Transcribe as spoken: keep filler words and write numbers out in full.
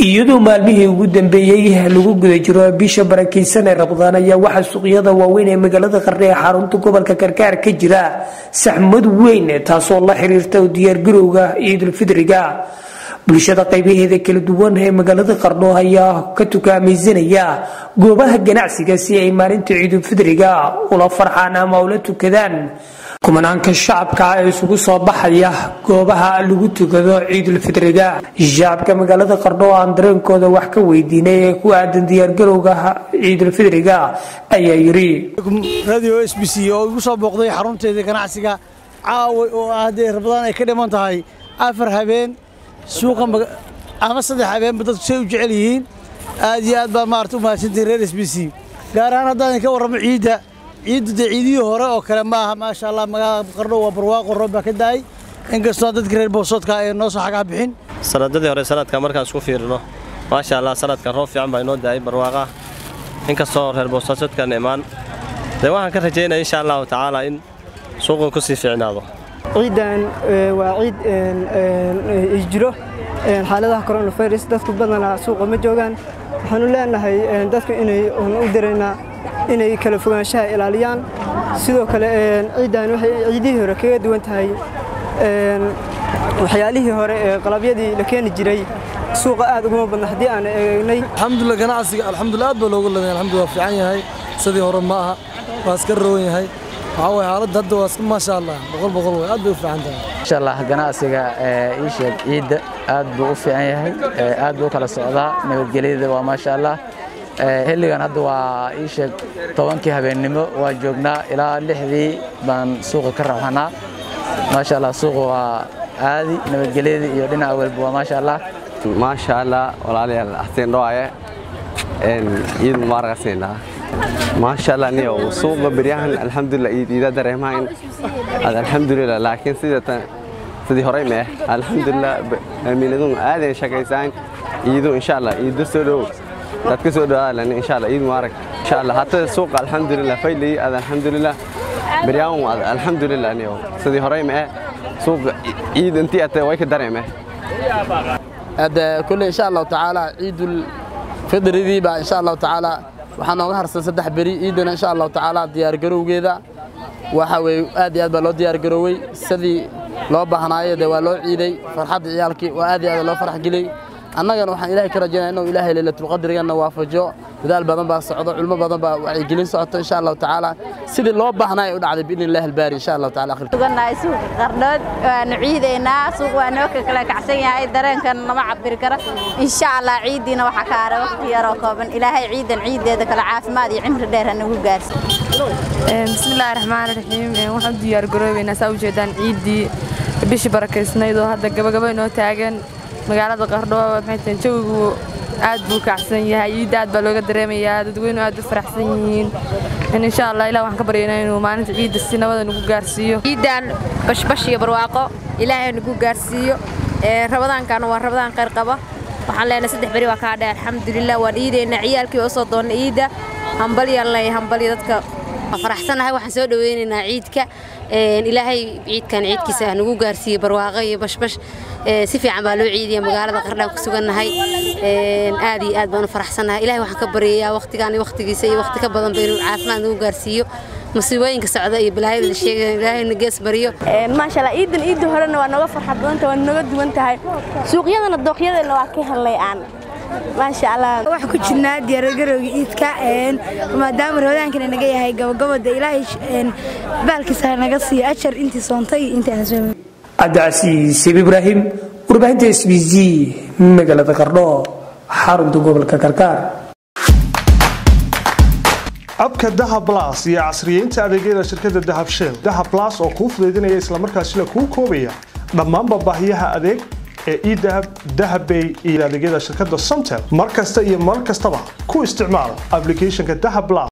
iyadoo maalmihii ugu dambeeyay lagu guda jiro bisha barakeysan ee Ramadaan ayaa waxa suuqyada waaweyn ee magaalada Qardho ee xarunta gobolka Karkaar ka jira saxmad weyn taasoo la xiriirta diyaar garowga Ciidul Fidriga bulshada qaybaheeda kala duwan ee magaalada Qardho ayaa ka tukaamaysanaya goobaha ganacsiga si ay maalinta Ciidul Fidriga ula farxaan ama ula tukadaan kumanaanka shacabka ay isugu soo baxaya goobaha lagu tukado Ciidul Fidriga shacabka magaalada Qardho aan dareenkooda wax ka weydiinay ku aadan diyaar garowga Ciidul Fidriga ayaa yiri radio S B C oo ugu soo booqday xarunteeda ganacsiga caawa oo aadee Ramadaan ay ka dhiman tahay afar habeen suuqa ama saddex habeen dadku say u jecel yihiin aad iyo aad baa maartu maashintii reer S B C gaar ahaan haddaan ka warramo ciida ciidu ciidii hore oo kale ma aha ma sha Allah magaalada Qardho waa barwaaqo roob ka daay inkastoo dadka reer Boosodka ay noo soo xagaa bixin sanadadii hore sanadka markaan isku fiirino ma sha Allah sanadka roob fiican baa inoo daay barwaaqa inkastoo reer Boosodka imaan de waxaan ka rajaynayaa insha Allah taala in suuqu ku sii fiicnaado ciidan waa ciid isjiro xaaladaha coronavirus dadku badana suuqa ma joogan waxaan u leenahay dadku inay u direynaa inay kala fogaanshaha ilaaliyaan sidoo kale ciidan waxay ciidii hore kaga duwan tahay waxyaalihii hore ee qalabyadii la keeni jiray suuqa aad ugu badan hadii aan eegnay alxamdulillah ganacsiga alxamdulillah aad baa loogu leeyahay alxamdulillah fiican yahay sidii hore ma aha waa iska roon yahay waxaa xaalad hadda waa iska ma sha Allah boqol boqol way aad bay u fiican tahay insha Allah ganacsiga ee sheeg ciida aad buu u fiican yahay aad buu kala socdaa nabadgelyada waa ma sha Allah xilligan hadda waa ii sheeg tobankii habeenimo waa joognaa ilaa lixdii baan suuqa ka raaxnaa ma sha Allah suuqa waa aadi nabadgelyada iyo dhinaca walba waa ma sha Allah ma sha Allah walaalayaal ahteen dhawaaye een ciid mubaaraqayna ما شاء الله نيو سوق بريان الحمد لله إذا درهمين هذا الحمد لله لكن سيدة سيدي هريمة الحمد لله ميلادون هذا شكايسان يدو إن شاء الله يدو سودو تكسو دو لأن إن شاء الله عيد مبارك إن شاء الله حتى السوق الحمد لله فيلي هذا الحمد لله بريان الحمد لله نيو سيدي هريمة سوق عيد أنتي أتى ويك درهمة هذا كله إن شاء الله تعالى عيد الفطر ذي بقى إن شاء الله تعالى waxaan nooga harsan saddex bari ciidana insha Allah taala diyaar garowgeeda waxa way aad iyo aad baa loo diyaar garoway sidii loo baahnaayo de waa loo ciiday farxad ciyaalkii waa aad iyo aad loo farax gelay annagana waxaan Ilaahay ka rajaynaynaa inuu Ilaahay leelatul qadriga waafajo dadaal badan baa socdo culmo badan baa wacyi gelin socoto insha Allah taala sidii loo baahnaayo u dhacday bi Ilaahay albaari insha Allah taala akhir tuganay suuq Qardhood waan ciideena suuq waan oo kala kacsan yahay dareenkan lama cabir karo insha Allah ciidina waxa ka ara waqti yar oo kooban Ilaahay ciidan ciideeda kala caafimaad iyo cimri dheer nagu gaarsiin bismillaahir rahmaanir rahiim waxaan diyaar garoobeynaa saa u jeedaan ciidii bishi barakeysnayd oo hadda gabagaba inoo taagan magaalada Qardho waxay tahay jawigu aad buu kacsan yahay ciid aad baa looga dareemayaa dadweynuhu aad u faraxsan yihiin in insha Allah Ilaahay waxaan ka baryaynaa inuu maalinta ciid si nabad nagu gaarsiiyo ciidan bash bash iyo barwaaqo Ilaahay nagu gaarsiiyo ee Ramadaankan waa Ramadaan qeyr qaba waxaan leenahay saddex bari waa ka dhaar alxamdulillah waa ciideena ciyaalkii oo soo doonay ciida hambal yaalay hambal dadka faraxsanahay waxaan soo dhaweynaynaa ciidka een Ilaahay ciidkan ciidkiisa nagu gaarsiiyo barwaaqo iyo bash bash si fiican baa loo ciidiyaa magaalada Qardho ku suganahay een aad iyo aad baan u faraxsanahay Ilaahay waxaan ka baryayaa waqtigan iyo waqtigiisa iyo waqti ka badan baynu caafimaad nagu gaarsiiyo musiibooyinka socda iyo balaayada la sheegay Ilaahay nagees bariyo een ma sha Allah ciidan ciid horena waa naga farxad badan tahay waa naga duwan tahay suuqyadana dooqyadana waa ka helay aan ما شاء الله wax ku jirnaa diyaar garowga ciidka een maadaama Ramadaankan naga yahay gabagabada Ilaahay een baalkiisa naga sii ajar intii soontay intii aan soo Abdaasiis Ibrahim warbaahinta S B C magaalada Qardho xarunta gobolka Karkaar abka Dahab Plus iyo casriyeynta adeegyada shirkadda Dahab Shell Dahab Plus oo ku fududeynaya isla markaasina ku koobaya dhammaan baahiyaha adeeg ee idahab dahabbay iyo adeegyada shirkadda Somtel markasta iyo mar kastaba ku isticmaal applicationka Dahab Plus